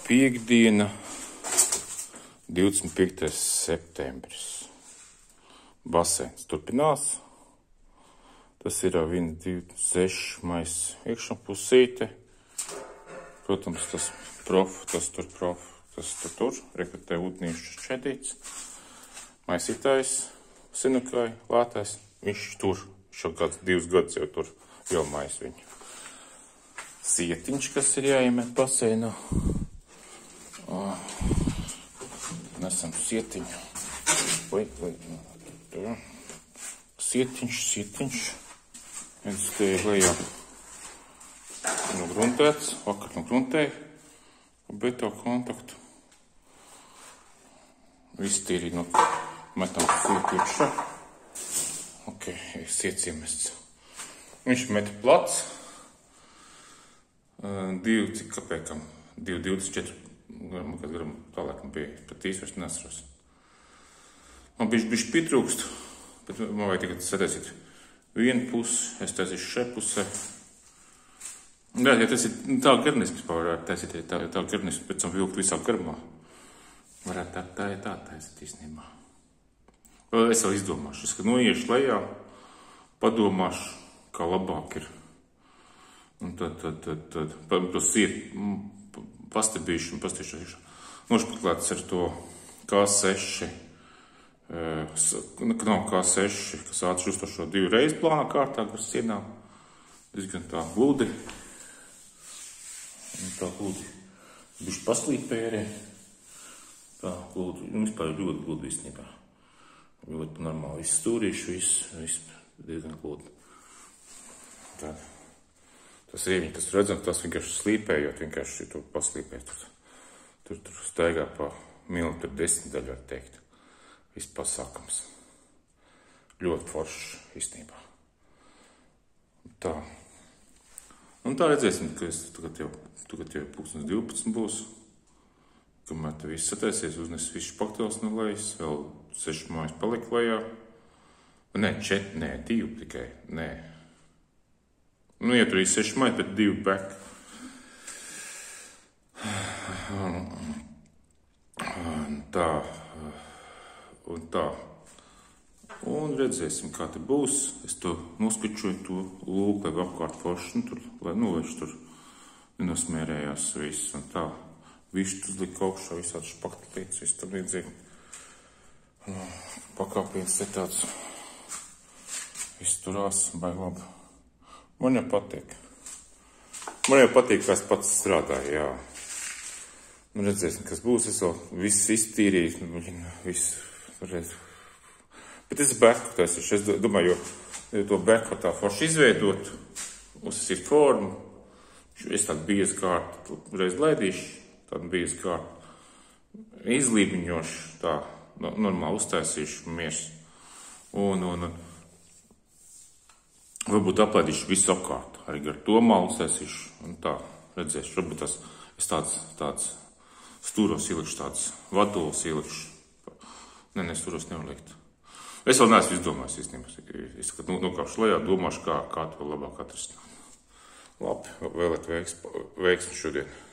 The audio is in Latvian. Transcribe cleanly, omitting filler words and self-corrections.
Piektdiena, 25. septembris. Baseins turpinās. Tas ir 1, 2, 6 mais iekšpusīte. Protams, tas tur, rekrutē ūdnīšus čedīts. Maisītājs, sinukai, lātais, viņš tur. Šo kāds 2 gadus jau tur jau mais viņu. Sietiņš, kas ir jāiemet baseinā. Nesam sietiņu. Sietiņš. Viens te ir lejā nogruntēts, vakar nogruntēja, beto kontaktu. Viss tīri metam sieti iekšā. Ok, siets iemests. Viņš met plats. 2, cik kapēkam? 2,24 gramu tālāk bija. Pat īsti vairs nesros. Man bišķi pietrūkst, bet man vajag tagad sataisīt vienu pusi, es taisīšu šai pusē. Jā, ja tas ir tā garnisks, varētu taisīt, ja tā garnisks pēc tam vilkt visā garumā. Varētu tā taisīt īstenībā. Es vēl izdomāšu, es, kad noiešu lejā, padomāšu, kā labāk ir. Un tad to sietu pastebīšu un pastīšu. Nošpaklēts ar to K6, nav K6, kas ātri uztošo 2 reizes plānā kārtā ar sienām. Diezgan tā gludi. Un tā gludi. Bišķi paslīpēja arī. Tā gludi, vispār ļoti gludi īstenībā. Ļoti normāli viss stūrīšu, viss diezgan gludi. Tad. Tas rieviņi, tas redzam, tas vienkārši slīpējot, vienkārši to paslīpēt. Tur staigā pa milimetru 10 daļu, var teikt. Viss pasākums. Ļoti foršs īstenībā. Tā. Un tā redzēsim, ka tagad jau 12 būs. Kamēr te viss sataisies, uznes visu špaktels no lejas, vēl 6 mājas palika lejā. Nē, 2 tikai, nē. Nu, ja tur ir 6 mājas, bet 2 back. Tā. Un redzēsim, kā te būs. Es to noskačoju, to lūku, lai apkārt forši, lai viņš tur nenosmērējās viss un tā. Višķi uzlika augšā, visādi špaktelītes, viss tam līdzīgi. Pakāpiens te tāds. Viss turās, baigi labi. Man jau patīk. Kā es pats strādāju, jā. Nu, redzēsim, kas būs. Es vēl viss iztīrīju, viss varētu. Bet es beku taisīšu. Es domāju, jo to beku tā forši izveidot, uzsīt formu. Es tādu biezu kārtu reiz laidīšu. Tāda biezu kārtu izlīmiņošu, tā normāli uztaisīšu miers. Un varbūt aplaidīšu visu apkārt. Arī gar to malu uztaisīšu. Un tā, redzēšu. Varbūt es tāds stūros ielikšu, tāds vadols ielikšu. Nē, stūros nevar likt. Es vēl neesmu izdomājis īstenībā. Es, kad nokāpšu lejā, domāšu, kā to labāk atrast. Labi, vēlēt veiksmi šodien.